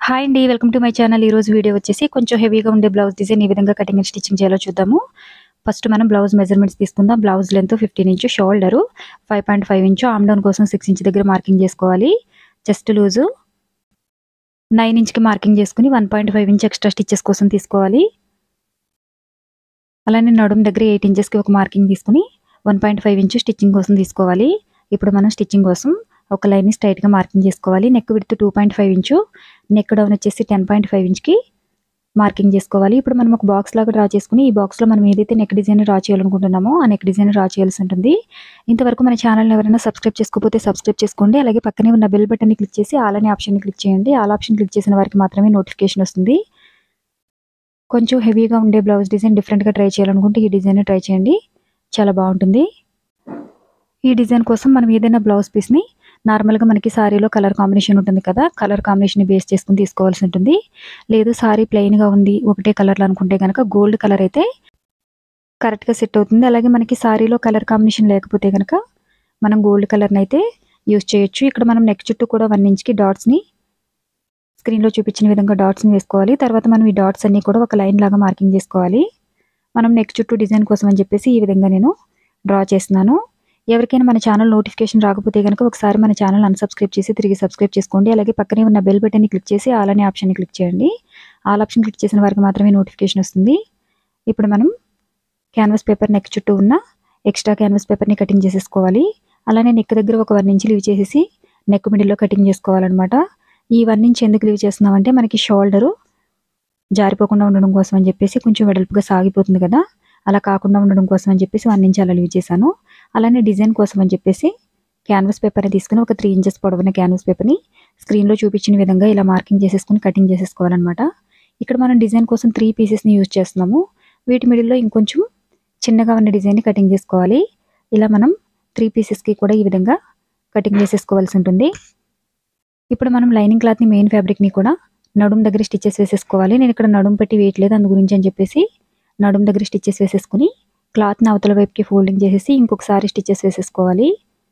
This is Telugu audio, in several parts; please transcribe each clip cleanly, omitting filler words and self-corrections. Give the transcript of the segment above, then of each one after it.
హాయ్ అండి. Welcome to my channel. ఈరోజు వీడియో వచ్చేసి కొంచెం హెవీగా ఉండే బ్లౌజ్ డిజైన్ ఏ విధంగా కటింగ్ అండ్ స్టిచ్చింగ్ చేయాలో చూద్దాము. ఫస్ట్ మనం బ్లౌజ్ మెజర్మెంట్స్ తీసుకుందాం. Blouse length 15 inch, shoulder 5.5 inch, arm down కోసం 6 ఇంచ్ దగ్గర మార్కింగ్ చేసుకోవాలి. చెస్ట్ లూజ్ 9 ఇంచ్కి మార్కింగ్ చేసుకుని 1.5 ఇంచ్ ఎక్స్ట్రా స్టిచెస్ కోసం తీసుకోవాలి. అలానే నడుము దగ్గర 8 ఇంచెస్కి ఒక మార్కింగ్ తీసుకుని 1.5 ఇంచ్ స్టిచ్చింగ్ కోసం తీసుకోవాలి. ఇప్పుడు మనం స్టిచ్చింగ్ కోసం ఒక లైన్ని స్ట్రైట్గా మార్కింగ్ చేసుకోవాలి. Neck width 2.5 inch, neck down వచ్చేసి 10.5 ఇంచ్కి మార్కింగ్ చేసుకోవాలి. ఇప్పుడు మనం ఒక బాక్స్ లాగా డ్రా చేసుకుని, ఈ బాక్స్లో మనం ఏదైతే నెక్ డిజైన్ డ్రా చేయాలనుకుంటున్నామో ఆ నెక్ డిజైన్ డ్రా చేయాల్సి ఉంటుంది. ఇంతవరకు మన ఛానల్ని ఎవరైనా సబ్స్క్రైబ్ చేసుకోకపోతే సబ్స్క్రైబ్ చేసుకోండి. అలాగే పక్కనే ఉన్న బెల్ బటన్ని క్లిక్ చేసి ఆల్ అనే ఆప్షన్ని క్లిక్ చేయండి. ఆల్ ఆప్షన్ క్లిక్ చేసిన వారికి మాత్రమే నోటిఫికేషన్ వస్తుంది. కొంచెం హెవీగా ఉండే బ్లౌజ్ డిజైన్ డిఫరెంట్గా ట్రై చేయాలనుకుంటే ఈ డిజైన్ ట్రై చేయండి, చాలా బాగుంటుంది. ఈ డిజైన్ కోసం మనం ఏదైనా బ్లౌజ్ పీస్ని నార్మల్గా మనకి సారీలో కలర్ కాంబినేషన్ ఉంటుంది కదా, కలర్ కాంబినేషన్ని బేస్ చేసుకుని తీసుకోవాల్సి ఉంటుంది. లేదు సారీ ప్లెయిన్గా ఉంది ఒకటే కలర్లో అనుకుంటే కనుక గోల్డ్ కలర్ అయితే కరెక్ట్గా సెట్ అవుతుంది. అలాగే మనకి సారీలో కలర్ కాంబినేషన్ లేకపోతే కనుక మనం గోల్డ్ కలర్ని అయితే యూజ్ చేయొచ్చు. ఇక్కడ మనం నెక్ చుట్టూ కూడా 1 ఇంచ్కి డాట్స్ని స్క్రీన్లో చూపించిన విధంగా డాట్స్ని వేసుకోవాలి. తర్వాత మనం ఈ డాట్స్ అన్నీ కూడా ఒక లైన్ లాగా మార్కింగ్ చేసుకోవాలి. మనం నెక్ చుట్టూ డిజైన్ కోసం అని చెప్పేసి ఈ విధంగా నేను డ్రా చేస్తున్నాను. ఎవరికైనా మన ఛానల్ నోటిఫికేషన్ రాకపోతే కనుక ఒకసారి మన ఛానల్ అన్సబ్స్క్రైబ్ చేసి తిరిగి సబ్స్క్రైబ్ చేసుకోండి. అలాగే పక్కనే ఉన్న బెల్ బటన్ని క్లిక్ చేసి ఆల్ అనే ఆప్షన్ని క్లిక్ చేయండి. ఆల్ ఆప్షన్ క్లిక్ చేసిన వారికి మాత్రమే నోటిఫికేషన్ వస్తుంది. ఇప్పుడు మనం క్యాన్వాస్ పేపర్ నెక్ చుట్టూ ఉన్న ఎక్స్ట్రా క్యాన్వాస్ పేపర్ని కటింగ్ చేసేసుకోవాలి. అలానే నెక్ దగ్గర ఒక 1 ఇంచ్ లీవ్ చేసేసి నెక్ మిడిల్లో కటింగ్ చేసుకోవాలన్నమాట. ఈ 1 ఇంచ్ ఎందుకు లీవ్ చేస్తున్నామంటే మనకి షోల్డరు జారిపోకుండా ఉండడం కోసం అని చెప్పేసి, కొంచెం వెడల్పుగా సాగిపోతుంది కదా, అలా కాకుండా ఉండడం కోసం అని చెప్పేసి 1 ఇంచ్ అలా లీవ్ చేశాను. అలానే డిజైన్ కోసం అని చెప్పేసి క్యాన్వాస్ పేపర్ని తీసుకుని ఒక 3 ఇంచెస్ పొడవున క్యాన్వాస్ పేపర్ని స్క్రీన్లో చూపించిన విధంగా ఇలా మార్కింగ్ చేసేసుకుని కటింగ్ చేసేసుకోవాలన్నమాట. ఇక్కడ మనం డిజైన్ కోసం 3 పీసెస్ని యూజ్ చేస్తున్నాము. వీటి మిడిల్లో ఇంకొంచెం చిన్నగా ఉన్న డిజైన్ని కటింగ్ చేసుకోవాలి. ఇలా మనం 3 పీసెస్కి కూడా ఈ విధంగా కటింగ్ చేసేసుకోవాల్సి ఉంటుంది. ఇప్పుడు మనం లైనింగ్ క్లాత్ని మెయిన్ ఫ్యాబ్రిక్ని కూడా నడుము దగ్గర స్టిచెస్ వేసేసుకోవాలి. నేను ఇక్కడ నడుము పెట్టి వేయట్లేదు, అందు గురించి అని చెప్పేసి నడుము దగ్గర స్టిచెస్ వేసేసుకుని క్లాత్ని అవతల వైపుకి ఫోల్డింగ్ చేసేసి ఇంకొకసారి స్టిచెస్ వేసేసుకోవాలి.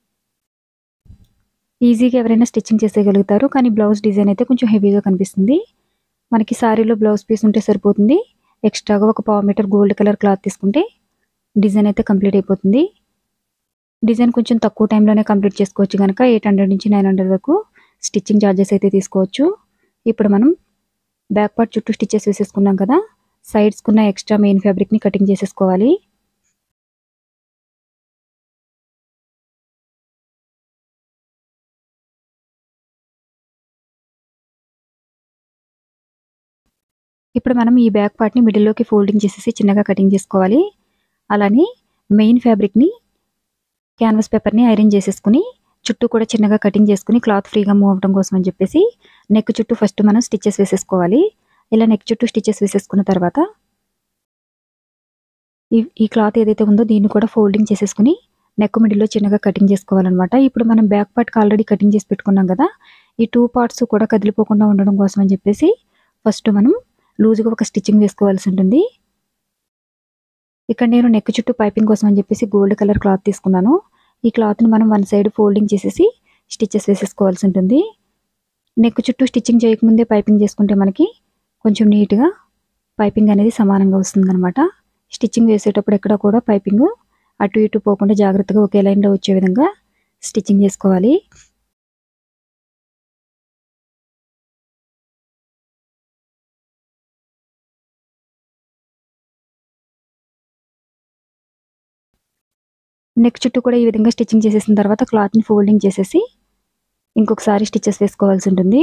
ఈజీగా ఎవరైనా స్టిచ్చింగ్ చేసేయగలుగుతారు, కానీ బ్లౌజ్ డిజైన్ అయితే కొంచెం హెవీగా కనిపిస్తుంది. మనకి సారీలో బ్లౌజ్ పీస్ ఉంటే సరిపోతుంది. ఎక్స్ట్రాగా ఒక 1/4 మీటర్ గోల్డ్ కలర్ క్లాత్ తీసుకుంటే డిజైన్ అయితే కంప్లీట్ అయిపోతుంది. డిజైన్ కొంచెం తక్కువ టైంలోనే కంప్లీట్ చేసుకోవచ్చు కనుక 800 నుంచి 900 వరకు స్టిచ్చింగ్ ఛార్జెస్ అయితే తీసుకోవచ్చు. ఇప్పుడు మనం బ్యాక్ పార్ట్ చుట్టూ స్టిచెస్ వేసేసుకున్నాం కదా, సైడ్స్కున్న ఎక్స్ట్రా మెయిన్ ఫ్యాబ్రిక్ని కటింగ్ చేసేసుకోవాలి. ఇప్పుడు మనం ఈ బ్యాక్ పార్ట్ని మిడిల్లోకి ఫోల్డింగ్ చేసేసి చిన్నగా కటింగ్ చేసుకోవాలి. అలానే మెయిన్ ఫ్యాబ్రిక్ని క్యాన్వాస్ పేపర్ని ఐరన్ చేసేసుకుని చుట్టూ కూడా చిన్నగా కటింగ్ చేసుకుని క్లాత్ ఫ్రీగా మూవ్ అవ్వడం కోసం అని చెప్పేసి నెక్ చుట్టూ ఫస్ట్ మనం స్టిచెస్ వేసేసుకోవాలి. ఇలా నెక్ చుట్టూ స్టిచెస్ వేసేసుకున్న తర్వాత ఈ క్లాత్ ఏదైతే ఉందో దీన్ని కూడా ఫోల్డింగ్ చేసేసుకుని నెక్ మిడిల్లో చిన్నగా కటింగ్ చేసుకోవాలన్నమాట. ఇప్పుడు మనం బ్యాక్ పార్ట్కి ఆల్రెడీ కటింగ్ చేసి పెట్టుకున్నాం కదా, ఈ 2 పార్ట్స్ కూడా కదిలిపోకుండా ఉండడం కోసం అని చెప్పేసి ఫస్ట్ మనం లూజ్గా ఒక స్టిచ్చింగ్ వేసుకోవాల్సి ఉంటుంది. ఇక్కడ నేను నెక్ చుట్టూ పైపింగ్ కోసం అని చెప్పేసి గోల్డ్ కలర్ క్లాత్ తీసుకున్నాను. ఈ క్లాత్ని మనం 1 సైడ్ ఫోల్డింగ్ చేసేసి స్టిచెస్ వేసేసుకోవాల్సి ఉంటుంది. నెక్ చుట్టూ స్టిచ్చింగ్ చేయకముందే పైపింగ్ చేసుకుంటే మనకి కొంచెం నీట్గా పైపింగ్ అనేది సమానంగా వస్తుందన్నమాట. స్టిచ్చింగ్ వేసేటప్పుడు ఎక్కడ కూడా పైపింగ్ అటు ఇటు పోకుండా జాగ్రత్తగా ఒకే లైన్లో వచ్చే విధంగా స్టిచ్చింగ్ చేసుకోవాలి. నెక్ చుట్టూ కూడా ఈ విధంగా స్టిచ్చింగ్ చేసేసిన తర్వాత క్లాత్ని ఫోల్డింగ్ చేసేసి ఇంకొకసారి స్టిచెస్ వేసుకోవాల్సి ఉంటుంది.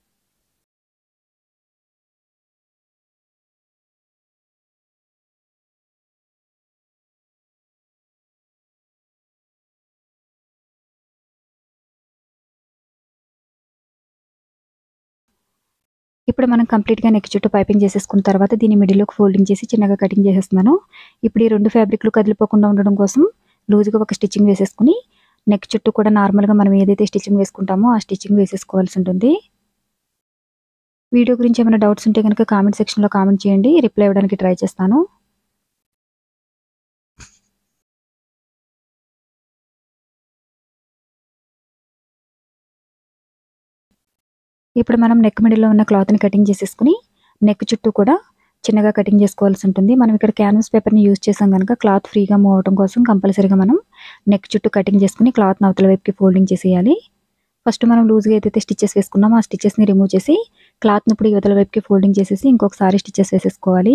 ఇప్పుడు మనం కంప్లీట్గా నెక్ చుట్టూ పైపింగ్ చేసేసుకున్న తర్వాత దీన్ని మిడిల్లోకి ఫోల్డింగ్ చేసి చిన్నగా కటింగ్ చేసేస్తున్నాను. ఇప్పుడు ఈ 2 ఫ్యాబ్రిక్లు కదిలిపోకుండా ఉండడం కోసం లూజ్గా ఒక స్టిచ్చింగ్ వేసేసుకుని నెక్ చుట్టూ కూడా నార్మల్గా మనం ఏదైతే స్టిచ్చింగ్ వేసుకుంటామో ఆ స్టిచ్చింగ్ వేసేసుకోవాల్సి ఉంటుంది. వీడియో గురించి ఏమైనా డౌట్స్ ఉంటే కనుక కామెంట్ సెక్షన్లో కామెంట్ చేయండి, రిప్లై ఇవ్వడానికి ట్రై చేస్తాను. ఇప్పుడు మనం నెక్ మిడిల్లో ఉన్న క్లాత్ని కటింగ్ చేసేసుకుని నెక్ చుట్టూ కూడా చిన్నగా కటింగ్ చేసుకోవాల్సి ఉంటుంది. మనం ఇక్కడ క్యాన్వాస్ పేపర్ని యూజ్ చేసాం కనుక క్లాత్ ఫ్రీగా మూవ్ అవడం కోసం కంపల్సరీగా మనం నెక్ చుట్టూ కటింగ్ చేసుకుని క్లాత్ని అవతల వైపుకి ఫోల్డింగ్ చేసేయాలి. ఫస్ట్ మనం లూజ్గా ఏదైతే స్టిచెస్ వేసుకున్నామో ఆ స్టిచెస్ని రిమూవ్ చేసి క్లాత్ని ఇప్పుడు యువతల వైపుకి ఫోల్డింగ్ చేసేసి ఇంకొకసారి స్టిచెస్ వేసేసుకోవాలి.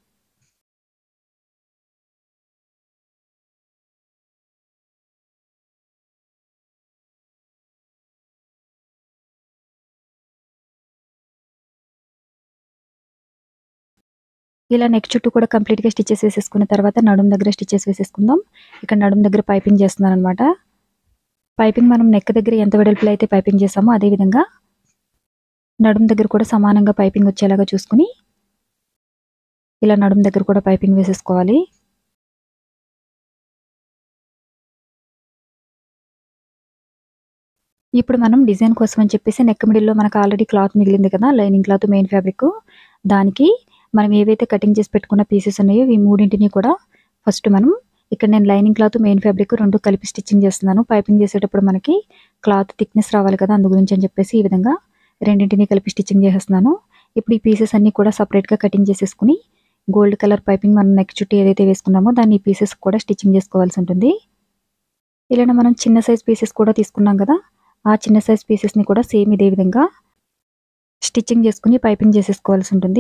ఇలా నెక్ చుట్టూ కూడా కంప్లీట్గా స్టిచెస్ వేసేసుకున్న తర్వాత నడుం దగ్గర స్టిచెస్ వేసేసుకుందాం. ఇక్కడ నడుం దగ్గర పైపింగ్ చేస్తున్నాను అనమాట. పైపింగ్ మనం నెక్ దగ్గర ఎంత వెడల్పులో అయితే పైపింగ్ చేసామో అదేవిధంగా నడుం దగ్గర కూడా సమానంగా పైపింగ్ వచ్చేలాగా చూసుకుని ఇలా నడుం దగ్గర కూడా పైపింగ్ వేసేసుకోవాలి. ఇప్పుడు మనం డిజైన్ కోసం అని చెప్పేసి నెక్ మిడిల్లో మనకు ఆల్రెడీ క్లాత్ మిగిలింది కదా, లైనింగ్ క్లాత్ మెయిన్ ఫ్యాబ్రిక్, దానికి మనం ఏవైతే కటింగ్ చేసి పెట్టుకున్న పీసెస్ ఉన్నాయో ఈ మూడింటిని కూడా ఫస్ట్ మనం ఇక్కడ నేను లైనింగ్ క్లాత్ మెయిన్ ఫ్యాబ్రిక్ రెండు కలిపి స్టిచ్చింగ్ చేస్తున్నాను. పైపింగ్ చేసేటప్పుడు మనకి క్లాత్ థిక్నెస్ రావాలి కదా, అందు గురించి అని చెప్పేసి ఈ విధంగా రెండింటిని కలిపి స్టిచ్చింగ్ చేసేస్తున్నాను. ఇప్పుడు ఈ పీసెస్ అన్నీ కూడా సపరేట్గా కటింగ్ చేసేసుకుని గోల్డ్ కలర్ పైపింగ్ మనం నెక్ చుట్టూ ఏదైతే వేసుకున్నామో దాన్ని ఈ పీసెస్ కూడా స్టిచ్చింగ్ చేసుకోవాల్సి ఉంటుంది. ఇలానే మనం చిన్న సైజ్ పీసెస్ కూడా తీసుకున్నాం కదా, ఆ చిన్న సైజ్ పీసెస్ని కూడా సేమ్ ఇదే విధంగా స్టిచ్చింగ్ చేసుకుని పైపింగ్ చేసేసుకోవాల్సి ఉంటుంది.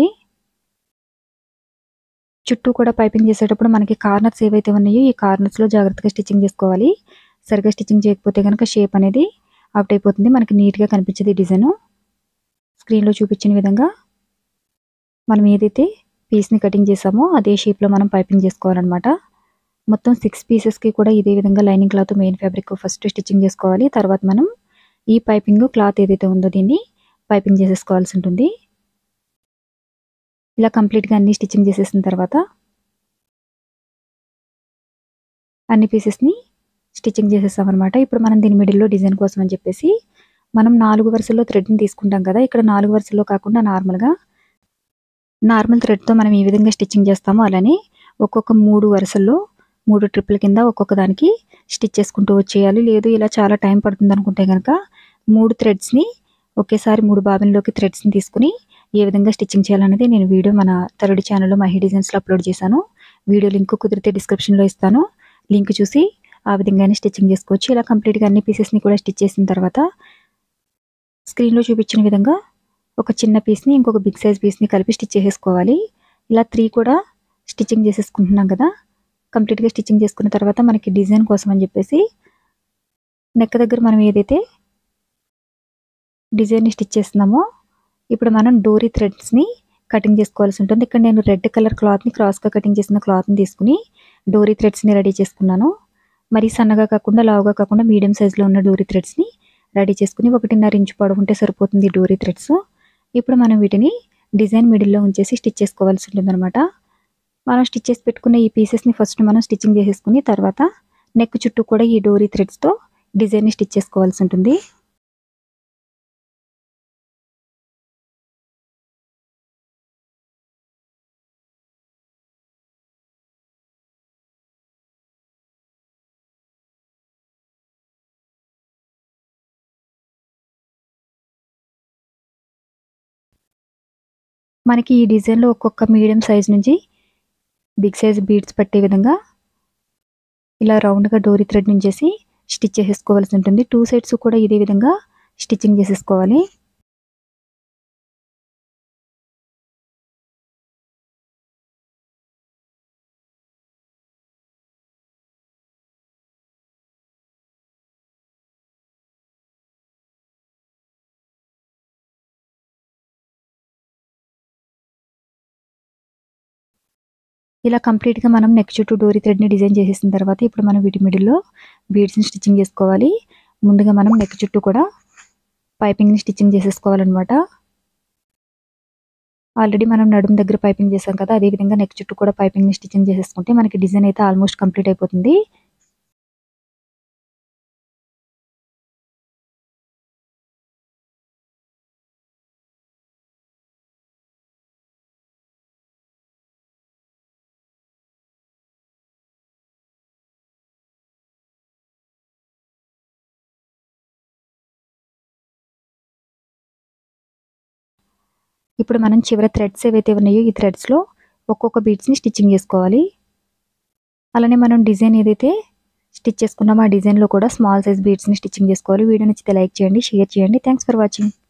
చుట్టూ కూడా పైపింగ్ చేసేటప్పుడు మనకి కార్నర్స్ ఏవైతే ఉన్నాయో ఈ కార్నర్స్లో జాగ్రత్తగా స్టిచ్చింగ్ చేసుకోవాలి. సరిగ్గా స్టిచ్చింగ్ చేయకపోతే కనుక షేప్ అనేది అవుట్ అయిపోతుంది, మనకి నీట్గా కనిపించేది డిజైన్. స్క్రీన్లో చూపించిన విధంగా మనం ఏదైతే పీస్ని కటింగ్ చేసామో అదే షేప్లో మనం పైపింగ్ చేసుకోవాలన్నమాట. మొత్తం 6 పీసెస్కి కూడా ఇదే విధంగా lining cloth main fabric first stitching చేసుకోవాలి. తర్వాత మనం ఈ పైపింగ్ క్లాత్ ఏదైతే ఉందో దీన్ని పైపింగ్ చేసేసుకోవాల్సి ఉంటుంది. ఇలా కంప్లీట్గా అన్ని స్టిచ్చింగ్ చేసేసిన తర్వాత అన్ని పీసెస్ని స్టిచ్చింగ్ చేసేసామన్నమాట. ఇప్పుడు మనం దీని మిడిల్లో డిజైన్ కోసం అని చెప్పేసి మనం 4 వరుసల్లో థ్రెడ్ని తీసుకుంటాం కదా, ఇక్కడ 4 వరుసల్లో కాకుండా నార్మల్ థ్రెడ్తో మనం ఈ విధంగా స్టిచ్చింగ్ చేస్తామో అలానే ఒక్కొక్క 3 వరుసల్లో 3 ట్రిప్పుల కింద ఒక్కొక్క దానికి స్టిచ్ చేసుకుంటూ వచ్చేయాలి. లేదు ఇలా చాలా టైం పడుతుంది అనుకుంటే కనుక 3 థ్రెడ్స్ని ఒకేసారి 3 బాబిన్లోకి థ్రెడ్స్ని తీసుకుని ఏ విధంగా స్టిచ్చింగ్ చేయాలనేది నేను వీడియో మన థర్డ్ ఛానల్లో మహి డిజైన్స్లో అప్లోడ్ చేశాను. వీడియో లింక్ కుదిరితే డిస్క్రిప్షన్లో ఇస్తాను, లింక్ చూసి ఆ విధంగానే స్టిచ్చింగ్ చేసుకోవచ్చు. ఇలా కంప్లీట్గా అన్ని పీసెస్ని కూడా స్టిచ్ చేసిన తర్వాత స్క్రీన్లో చూపించిన విధంగా ఒక చిన్న పీస్ని ఇంకొక బిగ్ సైజ్ పీస్ని కలిపి స్టిచ్ చేసేసుకోవాలి. ఇలా 3 కూడా స్టిచ్చింగ్ చేసేసుకుంటున్నాం కదా. కంప్లీట్గా స్టిచ్చింగ్ చేసుకున్న తర్వాత మనకి డిజైన్ కోసం అని చెప్పేసి నెక్ దగ్గర మనం ఏదైతే డిజైన్ని స్టిచ్ చేస్తున్నామో ఇప్పుడు మనం డోరీ థ్రెడ్స్ని కటింగ్ చేసుకోవాల్సి ఉంటుంది. ఇక్కడ నేను రెడ్ కలర్ క్లాత్ని క్రాస్గా కటింగ్ చేసిన క్లాత్ని తీసుకుని డోరీ థ్రెడ్స్ని రెడీ చేసుకున్నాను. మరి సన్నగా కాకుండా లావుగా కాకుండా మీడియం సైజులో ఉన్న డోరీ థ్రెడ్స్ని రెడీ చేసుకుని 1.5 ఇంచు పొడవు ఉంటే సరిపోతుంది డోరీ థ్రెడ్స్. ఇప్పుడు మనం వీటిని డిజైన్ మిడిల్లో ఉంచేసి స్టిచ్ చేసుకోవాల్సి ఉంటుంది అనమాట. మనం స్టిచ్ చేసి పెట్టుకున్న ఈ పీసెస్ని ఫస్ట్ మనం స్టిచ్చింగ్ చేసేసుకుని తర్వాత నెక్ చుట్టూ కూడా ఈ డోరీ థ్రెడ్స్తో డిజైన్ని స్టిచ్ చేసుకోవాల్సి ఉంటుంది. మనకి ఈ డిజైన్లో ఒక్కొక్క మీడియం సైజ్ నుంచి బిగ్ సైజ్ బీడ్స్ పట్టే విధంగా ఇలా రౌండ్గా డోరీ థ్రెడ్ నుంచేసి స్టిచ్ చేసేసుకోవాల్సి ఉంటుంది. 2 సైడ్స్ కూడా ఇదే విధంగా స్టిచ్చింగ్ చేసేసుకోవాలి. ఇలా కంప్లీట్గా మనం నెక్ చుట్టూ డోరీ థ్రెడ్ని డిజైన్ చేసేసిన తర్వాత ఇప్పుడు మనం వీటి మిడిల్లో బీడ్స్ని స్టిచ్చింగ్ చేసుకోవాలి. ముందుగా మనం నెక్ చుట్టూ కూడా పైపింగ్ని స్టిచ్చింగ్ చేసేసుకోవాలన్నమాట. ఆల్రెడీ మనం నడుము దగ్గర పైపింగ్ చేసాం కదా, అదేవిధంగా నెక్ చుట్టూ కూడా పైపింగ్ని స్టిచ్చింగ్ చేసేసుకుంటే మనకి డిజైన్ అయితే ఆల్మోస్ట్ కంప్లీట్ అయిపోతుంది. ఇప్పుడు మనం చివర థ్రెడ్స్ ఏవైతే ఉన్నాయో ఈ థ్రెడ్స్లో ఒక్కొక్క బీడ్స్ని స్టిచ్చింగ్ చేసుకోవాలి. అలానే మనం డిజైన్ ఏదైతే స్టిచ్ చేసుకున్నామో ఆ డిజైన్లో కూడా స్మాల్ సైజ్ బీడ్స్ని స్టిచ్చింగ్ చేసుకోవాలి. వీడియో నచ్చితే లైక్ చేయండి, షేర్ చేయండి. Thanks for watching.